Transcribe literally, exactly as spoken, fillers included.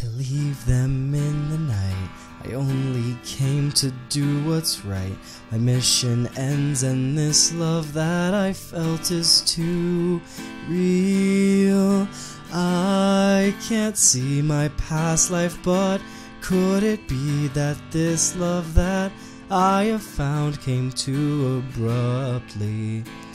I leave them in the night. I only came to do what's right. My mission ends and this love that I felt is too real. I can't see my past life, but could it be that this love that I have found came too abruptly?